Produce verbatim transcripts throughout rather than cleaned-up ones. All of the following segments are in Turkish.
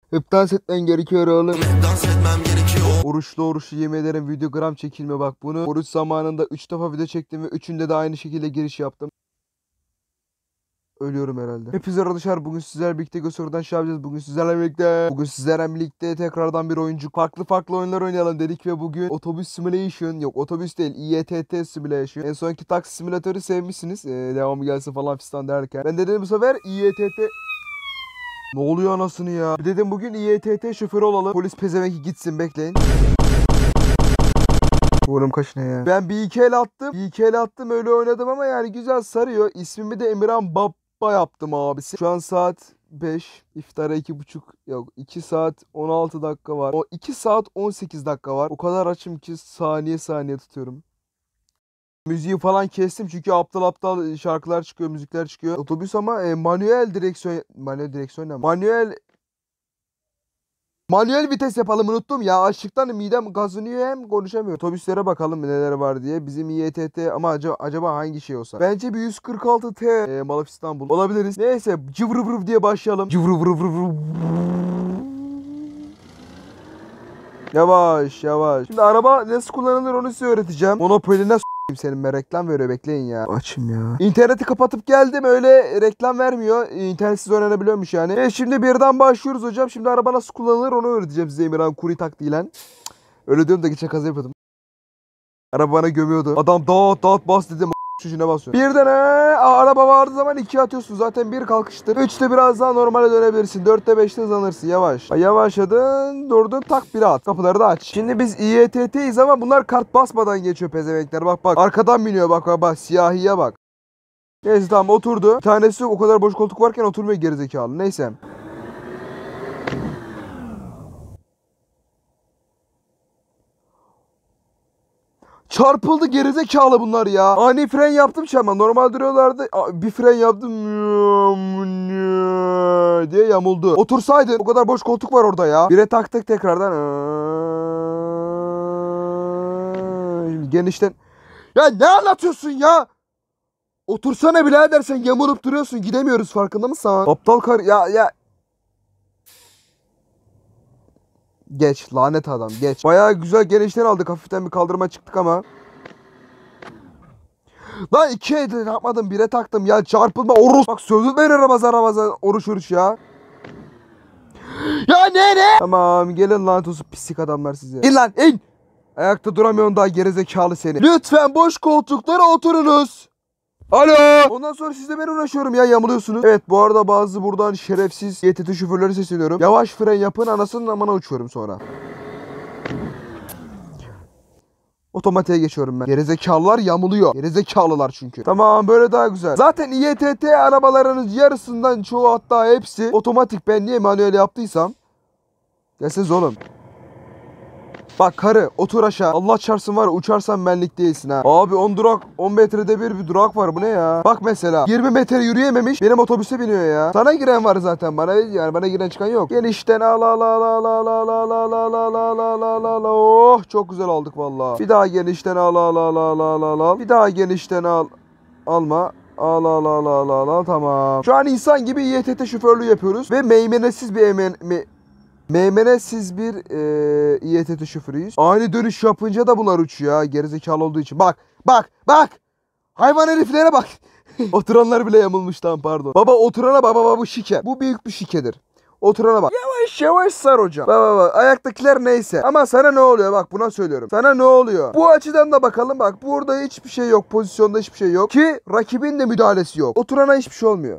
Hep dans etmen gerekiyor oğlum. Hep dans etmem gerekiyor. Oruçlu oruçlu yemeğlerin videogram çekilme bak bunu. Oruç zamanında üç defa video çektim ve üçünde de aynı şekilde giriş yaptım. Ölüyorum herhalde. Hepinize arkadaşlar, bugün sizlerle birlikte gösteriden şey yapacağız. Bugün sizlerle birlikte Bugün sizlerle birlikte tekrardan bir oyuncu farklı farklı oyunlar oynayalım dedik ve bugün Otobüs Simulation, yok otobüs değil, İ E T T Simulation. En sonki taksi simülatörü sevmişsiniz. Ee, devamı gelsin falan fistan derken. Ben de dedim bu sefer İ E T T. Ne oluyor anasını ya? Dedim bugün İ E T T şoförü olalım. Polis pezevenki gitsin, bekleyin. Uğurum kaç ne ya? Ben bir iki el attım. Bir iki el attım, öyle oynadım ama yani güzel sarıyor. İsmimi de Emirhan Baba yaptım abisi. Şu an saat beş. İftara iki buçuk. Yok, iki saat on altı dakika var. O iki saat on sekiz dakika var. O kadar açım ki saniye saniye tutuyorum. Müziği falan kestim çünkü aptal aptal şarkılar çıkıyor, müzikler çıkıyor. Otobüs ama e, manuel direksiyon, manuel direksiyon ne? Manuel Manuel vites yapalım, unuttum ya. Açlıktan midem gazınıyor, hem konuşamıyorum. Otobüslere bakalım neler var diye. Bizim İ E T T ama acaba, acaba hangi şey olsa. Bence bir yüz kırk altı T e, Malaf İstanbul olabiliriz. Neyse, cıvrıvrıv diye başlayalım. Cıvrıvrıvrıv. Yavaş yavaş. Şimdi araba nasıl kullanılır onu size öğreteceğim. Monopoly'ne s**eyim senin, be reklam veriyor, bekleyin ya. Açım ya. İnterneti kapatıp geldim, öyle reklam vermiyor. İnternetsiz oynanabiliyormuş yani. E şimdi birden başlıyoruz hocam. Şimdi araba nasıl kullanılır onu öğreteceğim size Emirhan Kuri taktiğiyle. Öyle diyorum da geçen kaza yapıyordum. Araba bana gömüyordu. Adam dağıt dağıt bas dedim. Şuna basıyor. Birden he, araba vardığı zaman ikiye atıyorsun. Zaten bir kalkıştır. Üçte biraz daha normale dönebilirsin. Dörtte beşte hızlanırsın yavaş. Yavaşladın, durdun, tak bir at. Kapıları da aç. Şimdi biz İ E T T'yiz ama bunlar kart basmadan geçiyor pezevenkler. Bak bak. Arkadan biniyor bak bak bak. Siyahiye bak. Neyse tamam, oturdu. Bir tanesi o kadar boş koltuk varken oturmuyor gerizekalı. Neyse. Çarpıldı gerizekalı bunlar ya. Ani fren yaptım ama normal duruyorlardı. Bir fren yaptım diye yamuldu. Otursaydın, o kadar boş koltuk var orada ya. Bire taktık tekrardan. Şimdi genişten. Ya ne anlatıyorsun ya? Otursana birader, sen yamulup duruyorsun. Gidemiyoruz, farkında mısın? Aptal kar ya ya. Geç lanet adam, geç. Bayağı güzel genişten aldık. Hafiften bir kaldırıma çıktık ama. Lan ikiye de yapmadım, bire taktım ya, çarpılma oruç. Bak sözü ver Ramazan Ramazan oruç oruç ya. Ya ne ne? Tamam gelin lanet olsun pislik adamlar size. İn lan in. Ayakta duramıyorsun daha, gerizekalı seni. Lütfen boş koltuklara oturunuz. Alo. Ondan sonra sizle ben uğraşıyorum ya, yamuluyorsunuz. Evet, bu arada bazı buradan şerefsiz Y T T şoförleri sesleniyorum. Yavaş fren yapın, anasının amına uçuyorum sonra. Otomatiğe geçiyorum ben. Gerizekalılar yamuluyor. Gerizekalılar çünkü. Tamam, böyle daha güzel. Zaten İ E T T arabalarının yarısından çoğu, hatta hepsi otomatik. Ben niye manuel yaptıysam. Gelseniz oğlum. Bak karı, otur aşağı. Allah çarpsın var ya, uçarsan benlik değilsin ha. Abi on durak, on metrede bir bir durak var, bu ne ya? Bak mesela yirmi metre yürüyememiş, benim otobüse biniyor ya. Sana giren var zaten, bana yani bana giren çıkan yok. Genişten al al al al al al al al al al al al al al. Oh çok güzel aldık vallahi. Bir daha genişten al al al al al al al. Bir daha genişten al. Alma. Al al al al al al, tamam. Şu an insan gibi İ E T T şoförlüğü yapıyoruz ve meymenetsiz bir emen me Meymenetsiz bir e, İ E T T şoförüyüz. Ani dönüş yapınca da bunlar uçuyor, gerizekalı olduğu için. Bak bak bak. Hayvan heriflere bak. Oturanlar bile yamulmuş, tam pardon. Baba oturana baba baba, bu şike. Bu büyük bir şikedir. Oturana bak. Yavaş yavaş sar hocam. Bak bak bak. Ayaktakiler neyse. Ama sana ne oluyor, bak buna söylüyorum. Sana ne oluyor? Bu açıdan da bakalım, bak burada hiçbir şey yok. Pozisyonda hiçbir şey yok. Ki rakibin de müdahalesi yok. Oturana hiçbir şey olmuyor.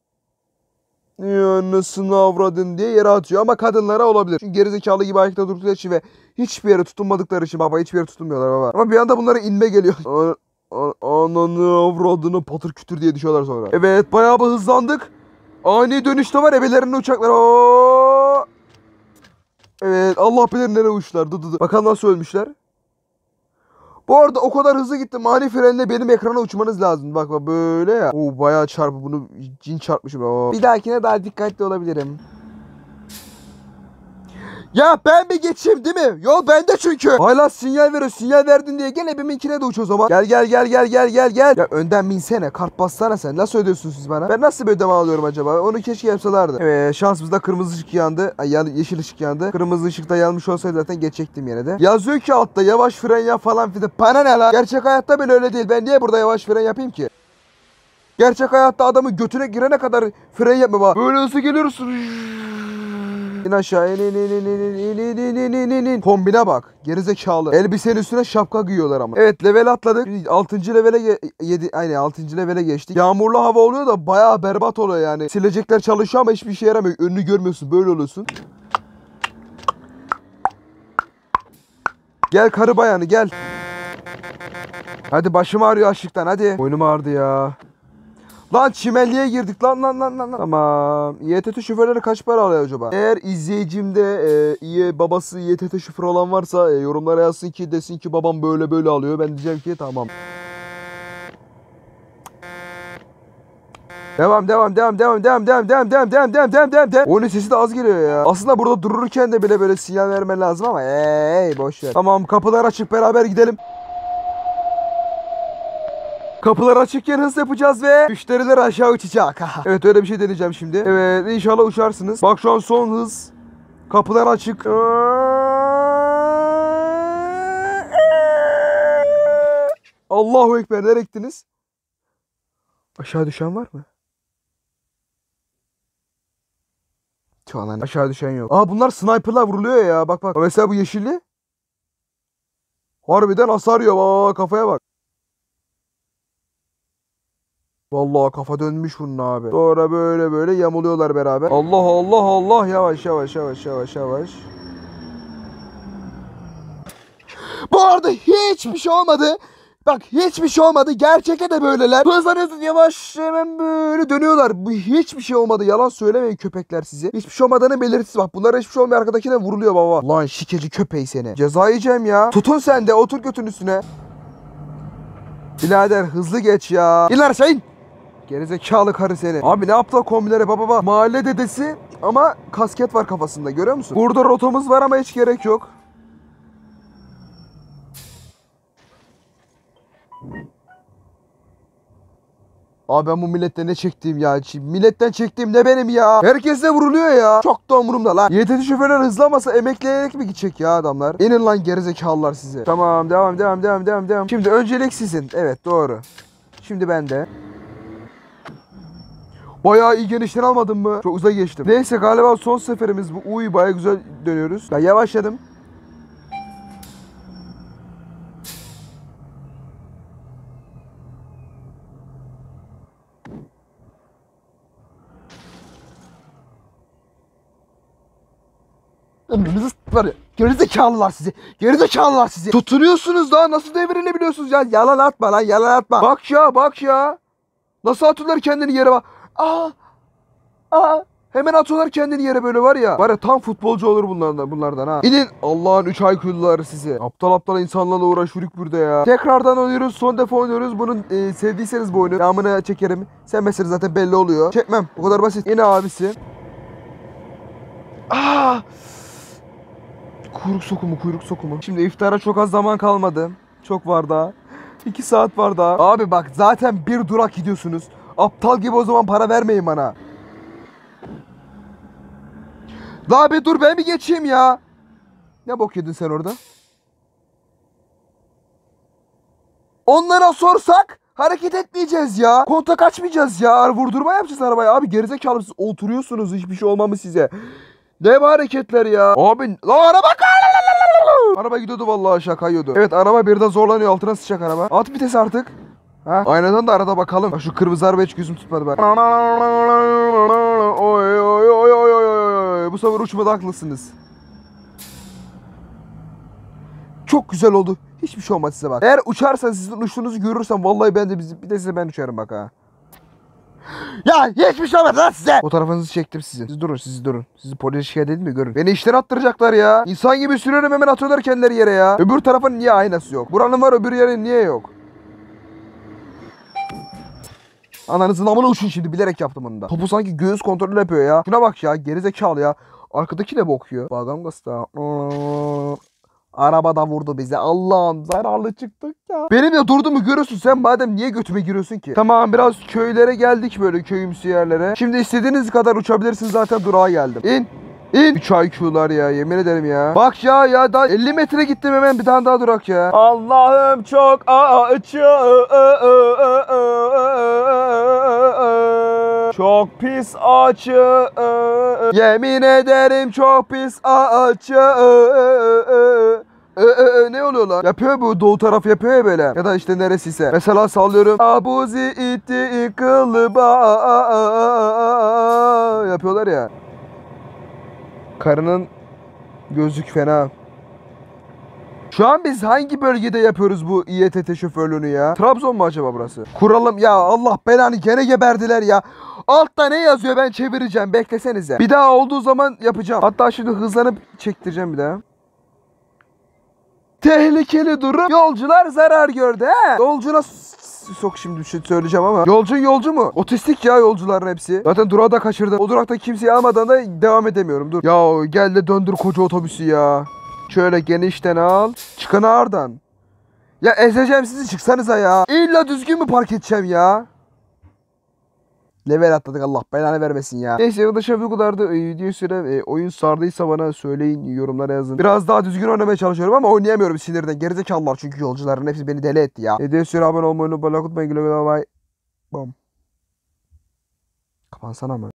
Ya nasıl avradın diye yere atıyor ama kadınlara olabilir. Çünkü gerizekalı gibi ayakta durdukları için ve hiçbir yere tutunmadıkları için baba, hiçbir yere tutunmuyorlar baba. Ama bir anda bunlara inme geliyor. Ananı avradını patır kütür diye düşüyorlar sonra. Evet, bayağı bir hızlandık. Ani dönüşte var ebelerinin uçaklar. Oo! Evet, Allah bilir nereye uçtular. Dı dı dı. Bakalım nasıl ölmüşler. Bu arada o kadar hızlı gittim. Ani frenle benim ekrana uçmanız lazım. Bak bak böyle ya. Oo bayağı çarpı, bunu cin çarpmışım. Oo. Bir dahakine daha dikkatli olabilirim. Ya ben bir geçeyim değil mi? Yol bende çünkü. Hala sinyal veriyor. Sinyal verdin diye gel ebiminkine de uç o zaman. Gel gel gel gel gel gel gel. Ya önden binsene. Kart bassana sen. Nasıl ödüyorsunuz siz bana? Ben nasıl bir ödeme alıyorum acaba? Onu keşke yapsalardı. Evet, şansımızda kırmızı ışık yandı. Ay, yeşil ışık yandı. Kırmızı ışıkta yanmış olsaydı zaten geçecektim yine de. Yazıyor ki altta yavaş fren yap falan filan. Bana ne lan? Gerçek hayatta bile öyle değil. Ben niye burada yavaş fren yapayım ki? Gerçek hayatta adamın götüne girene kadar fren yapma bak. Böyle hızlı geliyoruz. İn aşağı in in in in in in in in in in in. Kombine bak. Gerizekalı. Elbisenin üstüne şapka giyiyorlar ama. Evet, level atladık. altıncı levele yedi aynen altıncı levele geçtik. Yağmurlu hava oluyor da bayağı berbat oluyor yani. Silecekler çalışıyor ama hiçbir şey yaramıyor. Önünü görmüyorsun. Böyle oluyorsun. Gel karı bayanı gel. Hadi başım ağrıyor açlıktan hadi. Boynum ağrıdı ya. Lan çimenliğe girdik lan lan lan lan. Tamam. İ T T şoförleri kaç para alıyor acaba? Eğer izleyicimde e, İ, babası İ T T şoför olan varsa e, yorumlara yazsın ki desin ki babam böyle böyle alıyor. Ben diyeceğim ki tamam. Devam devam devam devam devam devam devam devam devam devam devam devam devam. Oyunun sesi de az geliyor ya. Aslında burada dururken de bile böyle sinyal vermen lazım ama hey boş ver. Tamam, kapılar açık, beraber gidelim. Kapılar açıkken hız yapacağız ve müşteriler aşağı uçacak. Evet, öyle bir şey deneyeceğim şimdi. Evet, inşallah uçarsınız. Bak şu an son hız. Kapılar açık. Allahu Ekber, nereye gittiniz? Aşağı düşen var mı? Şu an aşağı düşen yok. Aa, bunlar sniper'la vuruluyor ya. Bak bak. Mesela bu yeşilli. Harbiden hasar yiyor. Bak, kafaya bak. Vallahi kafa dönmüş bunun abi. Sonra böyle böyle yamuluyorlar beraber. Allah Allah Allah, yavaş yavaş yavaş yavaş yavaş. Bu arada hiçbir şey olmadı. Bak, hiçbir şey olmadı. Gerçekte de böyleler. Hızlanıyorsun, yavaş hemen böyle dönüyorlar. Bu hiçbir şey olmadı. Yalan söylemeyin köpekler sizi. Hiçbir şey olmadığını belirtisi bak. Bunlara hiçbir şey olmuyor. Arkadakine vuruluyor baba. Lan şikeci köpeği seni. Ceza yiyeceğim ya. Tutun sen de, otur götün üstüne. Birader hızlı geç ya. İn aşağı in. Gerizekalı karı seni. Abi ne yaptı o kombilere baba baba. Mahalle dedesi ama kasket var kafasında, görüyor musun? Burada rotamız var ama hiç gerek yok. Abi ben bu milletten ne çektiğim ya. Milletten çektiğim ne benim ya. Herkes de vuruluyor ya. Çok da umurumda lan. Y T T şoförler hızlamasa emekleyerek mi gidecek ya adamlar? İnin lan gerizekalılar size. Tamam, devam devam devam devam devam. Şimdi öncelik sizin. Evet, doğru. Şimdi ben de. Bayağı iyi genişten almadım mı? Çok uzağa geçtim. Neyse, galiba son seferimiz bu. Uy, bayağı güzel dönüyoruz. Ben yavaşladım. Ömrünüzü var ya. Gerizekalılar sizi. Gerizekalılar sizi. Tutunuyorsunuz daha, nasıl devrilebiliyorsunuz ya? Yalan atma lan, yalan atma. Bak ya, bak ya. Nasıl atıyorlar kendini yere bak. Aa. Aa. Hemen atıyorlar kendini yere böyle var ya. Var ya, tam futbolcu olur bunlardan, bunlardan ha. İnin Allah'ın üç aykırıları sizi. Aptal aptal insanlarla uğraşıyoruz burada ya. Tekrardan oynuyoruz. Son defa oynuyoruz. Bunun e, sevdiyseniz bu oyunu devamını çekerim. Sevmezseniz zaten belli oluyor. Çekmem. Bu kadar basit. Yine abisi. Aa. Kuyruk sokumu, kuyruk sokumu. Şimdi iftara çok az zaman kalmadı. Çok var daha. iki saat var daha. Abi bak, zaten bir durak gidiyorsunuz. Aptal gibi o zaman para vermeyin bana. La bir dur, ben bir geçeyim ya. Ne bok yedin sen orada? Onlara sorsak hareket etmeyeceğiz ya. Kontak açmayacağız ya. Vurdurma yapacağız arabaya. Abi gerizekalı, siz oturuyorsunuz, hiçbir şey olmamış size. Ne bu hareketler ya? Abi la araba Araba gidiyordu vallahi, aşağı kayıyordu. Evet, araba birden zorlanıyor, altına sıçacak araba. At vites artık. Ha? Aynadan da arada bakalım. Bak şu kırmızı araba hiç gözüm tutmadı ben. Oy oy oy oy oy. Bu sefer uçmada haklısınız. Çok güzel oldu. Hiçbir şey olmaz size bak. Eğer uçarsan, sizin uçtuğunuzu görürsem vallahi ben de bir de size ben uçarım bak ha. Ya hiçbir şey olmaz lan size. Fotoğrafınızı çektim sizin. Siz durun, siz durun. Sizi polise şikayet edeyim mi, görün. Beni işten attıracaklar ya. İnsan gibi sürüyorum, hemen atıyorlar kendileri yere ya. Öbür tarafın niye aynası yok? Buranın var, öbür yerin niye yok? Ananızın amına uçun şimdi, bilerek yaptım onu da. Topu sanki göğüs kontrolü yapıyor ya. Şuna bak ya, gerizekalı ya. Arkadaki ne bakıyor? Bagam gasta. Arabada vurdu bize. Allah'ım zararlı çıktık ya. Benim de durdu mu görüyorsun sen, madem niye götüme giriyorsun ki? Tamam, biraz köylere geldik, böyle köyümsü yerlere. Şimdi istediğiniz kadar uçabilirsiniz, zaten durağa geldim. İn. İn. üç I Q'lar ya, yemin ederim ya. Bak ya ya daha elli metre gittim, hemen bir tane daha durak ya. Allah'ım çok açı. Çok pis açı. Yemin ederim çok pis açı. Ee, e, ne oluyor lan? Yapıyor bu, doğu tarafı yapıyor ya böyle. Ya da işte neresiyse. Mesela sallıyorum. Abuzi itti kılıba yapıyorlar ya. Karının gözlük fena. Şu an biz hangi bölgede yapıyoruz bu İ E T T şoförlüğünü ya? Trabzon mu acaba burası? Kuralım ya, Allah belanı, gene geberdiler ya. Altta ne yazıyor, ben çevireceğim, beklesenize. Bir daha olduğu zaman yapacağım. Hatta şimdi hızlanıp çektireceğim bir daha. Tehlikeli durum. Yolcular zarar gördü he. Yolcuna sok şimdi bir şey söyleyeceğim ama. Yolcu yolcu mu? Otistik ya yolcuların hepsi. Zaten durağı da kaçırdım. O durakta kimseyi almadan da devam edemiyorum. Dur. Ya gel de döndür koca otobüsü ya. Şöyle genişten al. Çıkın ağırdan. Ya ezeceğim sizi, çıksanıza ya. İlla düzgün mü park edeceğim ya? Level atladık, Allah belanı vermesin ya. Neyse arkadaşlar, bu kadardı. E, video süre e, oyun sardıysa bana söyleyin, yorumlara yazın. Biraz daha düzgün oynamaya çalışıyorum ama oynayamıyorum sinirden. Gerizekalılar çünkü yolcuların hepsi beni deli etti ya. Video süre abone olmayı unutmayın. Güle güle, bye. Bam. Kapansana mı?